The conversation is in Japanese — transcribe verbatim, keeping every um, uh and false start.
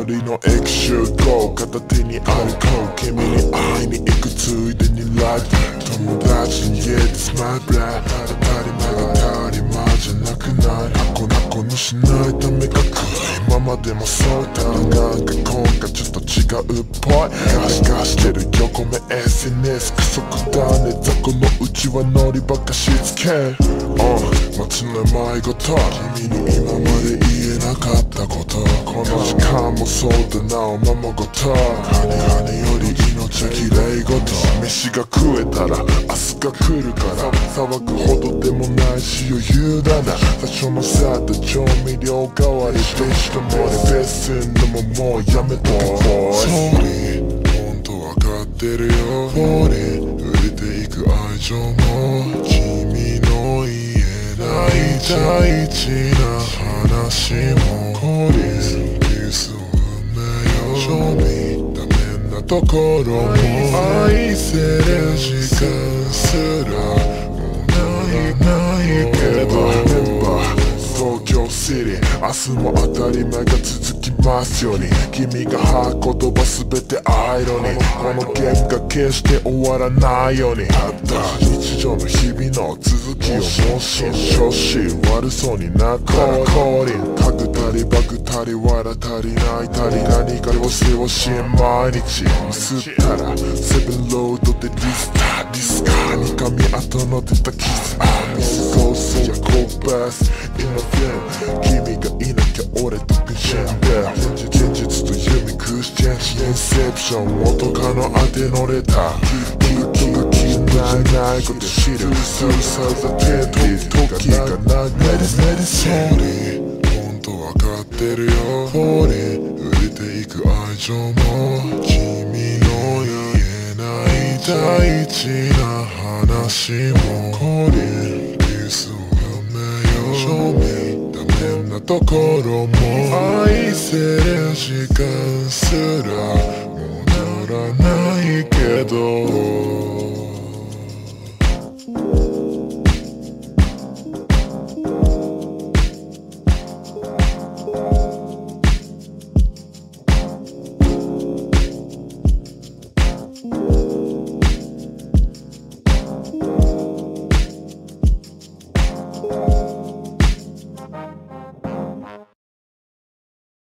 人の液集合片手に歩こう君に会いに行くついでにライフ友達に言えてスマイルブラ当たり前が当たり前じゃなくない箱なこにしないためかく今までもそうだなんか今回ちょっと違うっぽいガシガシしてる横目 エスエヌエス クソくだね雑魚のうちはノリばっかしつけuh, 街の迷子と君に今まで言えなかったことこの時間もそうだなおままごと金金より命はきれいごと飯が食えたら明日が来るから騒ぐほどでもないし余裕だな最初のさった調味料代わりでしたもりベースんのももうやめとくボーイ本当わかってるよボーイ売れていく愛情も君の言えない大事な話もコリンピースを運命よ賞味ダメなところも愛せる時間すらもうないないけどメンバー東京シティ明日も当たり前が続きますように君が吐く言葉全てアイロニーこのゲームが決して終わらないようにたった日常の日々の続きをもし調子悪そうになったらコーリンタグたりバグたり笑たり泣いたり何かをせわしい毎日吸ったらセブンロードでリスターディスカーに髪跡の出たキスあミスコースやコーバス今君がいなきゃ俺とくしんで現実と夢クスチェンシインセプション元カノ当て乗れた気が気が気ないないこと知るスーサーザテント時が長いメディシン本当わかってるよフォーリン売れていく愛情も君の言えない大事な話もコリンピースを運命よ賞味ダメなところも愛せる時間すらもうならないけど